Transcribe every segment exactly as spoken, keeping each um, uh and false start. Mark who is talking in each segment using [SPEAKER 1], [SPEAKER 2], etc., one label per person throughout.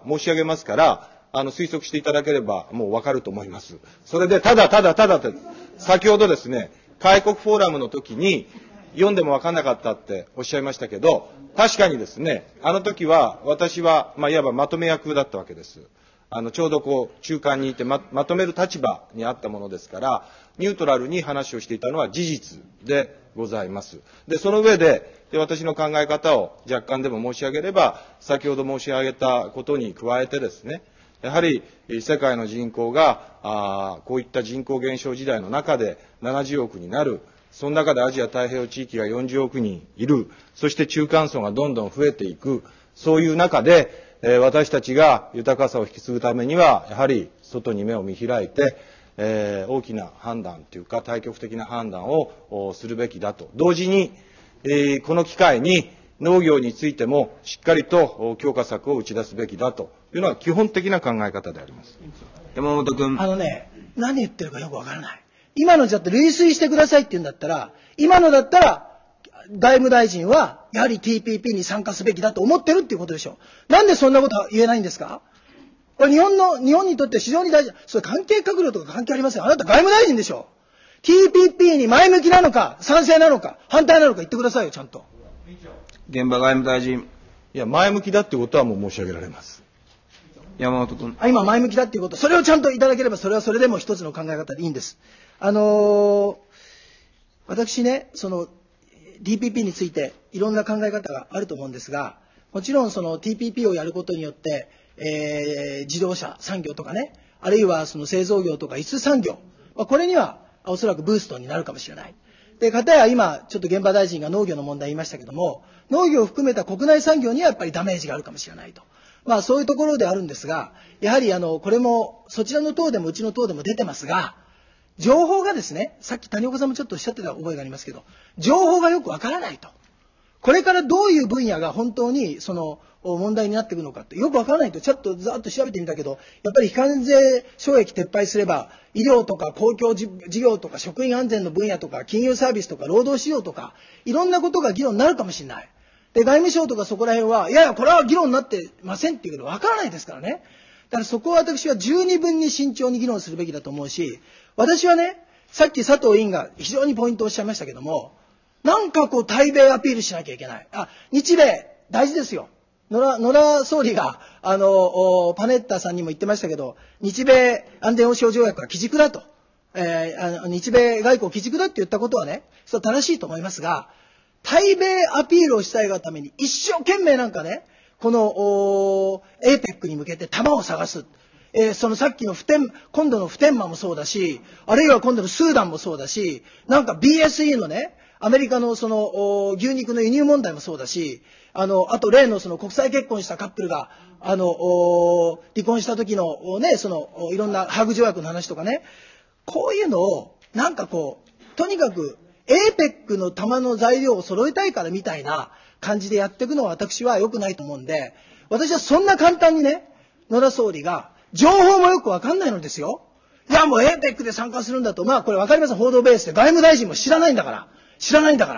[SPEAKER 1] 申し上げますから、あの、推測していただければもうわかると思います。それで、ただただただと、先ほどですね、開国フォーラムの時に、読んでもわかんなかったっておっしゃいましたけど、確かにですね、あの時は私は、まあ、いわばまとめ役だったわけです。あの、ちょうどこう、中間にいてま、まとめる立場にあったものですから、ニュートラルに話をしていたのは事実でございます。で、その上で、で私の考え方を若干でも申し上げれば、先ほど申し上げたことに加えてですね、やはり世界の人口が、あこういった人口減少時代の中でななじゅうおくになる。その中でアジア太平洋地域がよんじゅうおくにんいる。そして中間層がどんどん増えていく。そういう中で、えー、私たちが豊かさを引き継ぐためには、やはり外に目を見開いて、えー、大きな判断というか、対極的な判断をするべきだと。同時に、えー、この機会に農業についてもしっかりと強化策を打ち出すべきだというのは基本的な考え方であります。
[SPEAKER 2] 山本君。
[SPEAKER 3] あのね、何言ってるかよくわからない。今のじゃって類推してくださいって言うんだったら、今のだったら、外務大臣は、やはり ティーピーピー に参加すべきだと思ってるっていうことでしょ。なんでそんなことは言えないんですか？これ日本の、日本にとって非常に大事。それ関係閣僚とか関係ありません。あなた外務大臣でしょ。ティーピーピー に前向きなのか、賛成なのか、反対なのか言ってくださいよ、ちゃんと。
[SPEAKER 2] 現場外務大臣。
[SPEAKER 1] いや、前向きだっていうことはもう申し上げられます。
[SPEAKER 2] 山本君。
[SPEAKER 3] あ、今前向きだっていうこと。それをちゃんといただければ、それはそれでも一つの考え方でいいんです。あのー、私ね、その、ティーピーピー についていろんな考え方があると思うんですが、もちろんその ティーピーピー をやることによって、えー、自動車産業とかね、あるいはその製造業とか輸出産業、まあ、これにはおそらくブーストになるかもしれない。で、かたや今、ちょっと現場大臣が農業の問題言いましたけども、農業を含めた国内産業にはやっぱりダメージがあるかもしれないと。まあそういうところであるんですが、やはりあの、これもそちらの党でもうちの党でも出てますが、情報がですね、さっき谷岡さんもちょっとおっしゃってた覚えがありますけど、情報がよくわからないと。これからどういう分野が本当にその問題になっていくのかってよくわからないと、ちょっとざっと調べてみたけど、やっぱり非関税障益撤廃すれば、医療とか公共事業とか職員安全の分野とか金融サービスとか労働市場とか、いろんなことが議論になるかもしれない。で、外務省とかそこら辺は、いやいや、これは議論になってませんっていうけど、わからないですからね。だからそこは私は十二分に慎重に議論するべきだと思うし、私はね、さっき佐藤委員が非常にポイントをおっしゃいましたけども、なんかこう対米アピールしなきゃいけない。あ、日米大事ですよ。野良、野良総理が、あの、パネッタさんにも言ってましたけど、日米安全保障条約は基軸だと。えー、あの日米外交基軸だって言ったことはね、それは正しいと思いますが、対米アピールをしたいがために一生懸命なんかね、この エーペック に向けて弾を探す。えー、そのさっきの普天、今度の普天間もそうだし、あるいは今度のスーダンもそうだし、なんか ビーエスイー のね、アメリカのその牛肉の輸入問題もそうだし、あの、あと例のその国際結婚したカップルが、あの、離婚した時のね、そのいろんなハーグ条約の話とかね、こういうのをなんかこう、とにかく エーペック の玉の材料を揃えたいからみたいな感じでやっていくのは私は良くないと思うんで、私はそんな簡単にね、野田総理が情報もよくわかんないのですよ。いやもう エーペック で参加するんだと、まあこれわかります。報道ベースで外務大臣も知らないんだから。知らないんだから。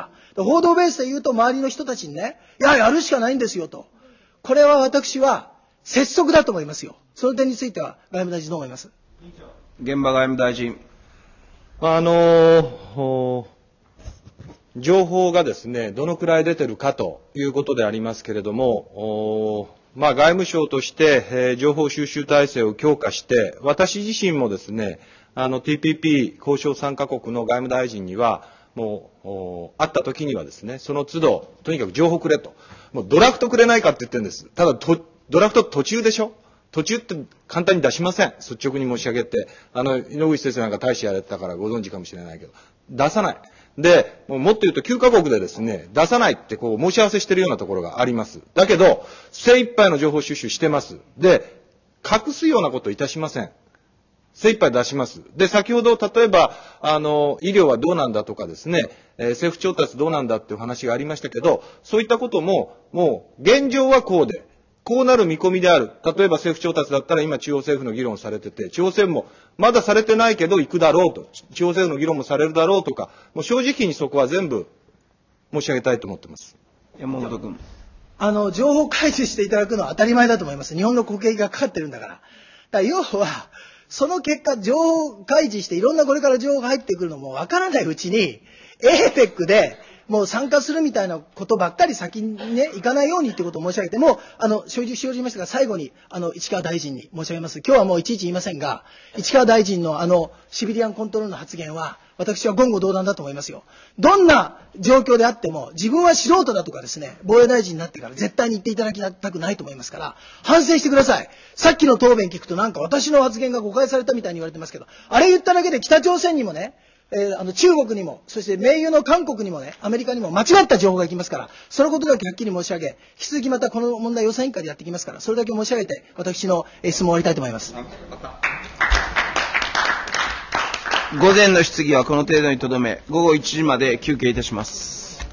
[SPEAKER 3] 報道ベースで言うと周りの人たちにね、いや、やるしかないんですよと。これは私は拙速だと思いますよ。その点については外務大臣どう思います？
[SPEAKER 2] 現場外務大臣。
[SPEAKER 1] あの、情報がですね、どのくらい出てるかということでありますけれども、まあ、外務省として、えー、情報収集体制を強化して、私自身もですね、あの ティーピーピー 交渉参加国の外務大臣には、もう、会った時にはですね、その都度、とにかく情報くれと。もうドラフトくれないかって言ってるんです。ただと、ドラフト途中でしょ？途中って簡単に出しません。率直に申し上げて。あの、井ノ口先生なんか大使やれてたからご存知かもしれないけど。出さない。で、もっと言うときゅうカ国でですね、出さないってこう申し合わせしてるようなところがあります。だけど、精一杯の情報収集してます。で、隠すようなこといたしません。精一杯出します。で、先ほど、例えば、あの、医療はどうなんだとかですね、えー、政府調達どうなんだっていう話がありましたけど、そういったことも、もう、現状はこうで、こうなる見込みである。例えば政府調達だったら今中央政府の議論されてて、地方政府もまだされてないけど行くだろうと、地方政府の議論もされるだろうとか、もう正直にそこは全部申し上げたいと思ってます。
[SPEAKER 2] 山本君。
[SPEAKER 3] あの、情報開示していただくのは当たり前だと思います。日本の国益がかかってるんだから。だから要は、その結果、情報開示していろんなこれから情報が入ってくるのもわからないうちに、エーペック でもう参加するみたいなことばっかり先にね、行かないようにってことを申し上げて、もう、あの、承知しておりましたが、最後に、あの、市川大臣に申し上げます。今日はもういちいち言いませんが、市川大臣のあの、シビリアンコントロールの発言は、私は言語道断だと思いますよ。どんな状況であっても、自分は素人だとかですね、防衛大臣になってから絶対に言っていただきたくないと思いますから、反省してください。さっきの答弁聞くとなんか私の発言が誤解されたみたいに言われてますけど、あれ言っただけで北朝鮮にもね、えー、あの中国にも、そして盟友の韓国にもね、アメリカにも間違った情報が行きますから、そのことだけはっきり申し上げ、引き続きまたこの問題予算委員会でやっていきますから、それだけ申し上げて、私の質問を終わりたいと思います。
[SPEAKER 2] 午前の質疑はこの程度にとどめ、午後いちじまで休憩いたします。